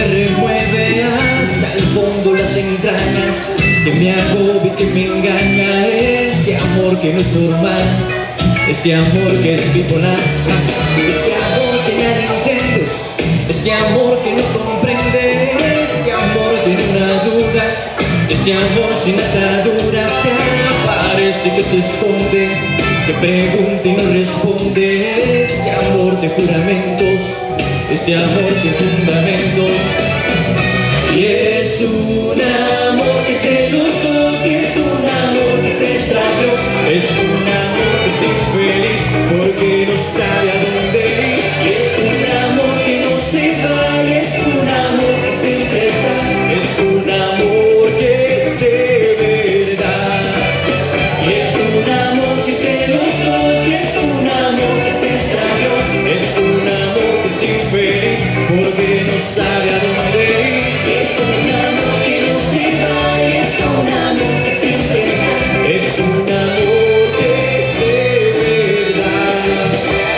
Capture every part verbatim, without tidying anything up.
remueve hasta el fondo las entrañas, que me agobia y que me engaña. Este amor que no es normal, este amor que es bipolar, este amor que nadie entiende, este amor que no comprende, este amor tiene una duda, este amor sin ataduras que parece que se esconde, que pregunta y no responde. Este amor de juramentos, este amor sin fundamentos. Y es un amor que se los dos, y es un amor que se extravió, es un amor que es infeliz porque no sabe a dónde ir. Y es un amor que no se va, y es un amor que siempre está, es un amor que es de verdad. Y es un amor que es de los dos, y es un amor que se extravió, es un amor que es infeliz porque no sabe a dónde ir. Y es un amor que no se va, y es un amor que siempre está, es un amor que es de verdad.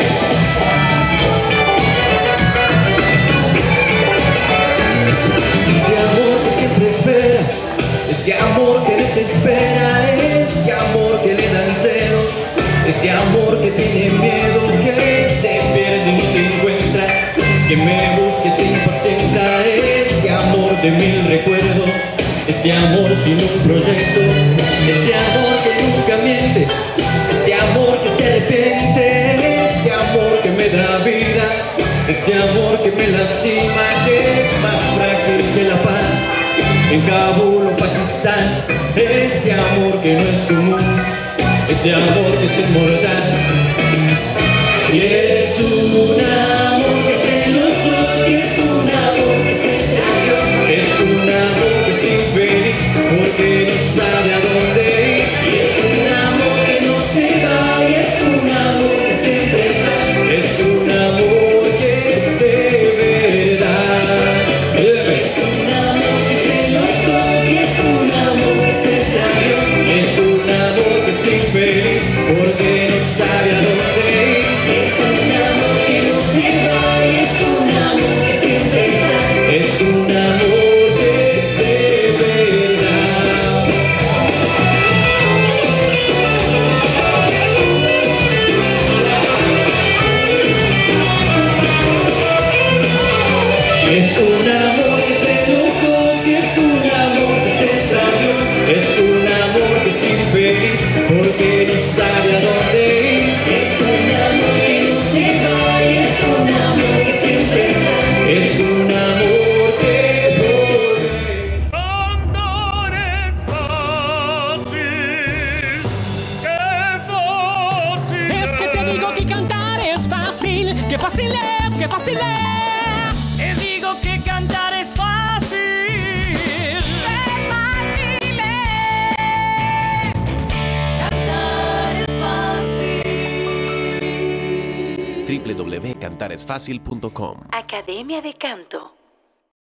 Este amor que siempre espera, este amor que desespera, este amor que le dan celos, este amor que tiene miedo, que se pierde y no te encuentra, que me busque se impacienta. Este amor de mil recuerdos, este amor sin un proyecto, este amor que nunca miente, este amor que se arrepiente, este amor que me da vida, este amor que me lastima, que es más frágil que la paz en Kabul o Pakistán. Este amor que no es común, este amor que es inmortal. Y es un amor que es de los dos, y es un amor que se extravió, es un amor que es infeliz porque no sabe a dónde ir. Y es un amor que no se va, y es un amor que siempre está, es un amor que es de verdad. Es un amor que es de los dos, y es un amor que se extravió, es un amor que es infeliz porque no sabe a dónde ir. Es un amor que no se va, y es un amor que siempre está, es un amor que es de verdad. Es un amor que es de los dos, y es un amor que se extravió, es un amor que es infeliz porque no sabe a dónde ir. Es un amor que no se va, y es un amor que siempre está, es un amor que vuelve. Cantar es fácil, qué fácil Es que te digo que cantar es fácil, que fácil es, que fácil es. Te digo que cantar es fácil. ¡Qué fácil es! Cantar es fácil. w w w punto cantar es fácil punto com Academia de Canto.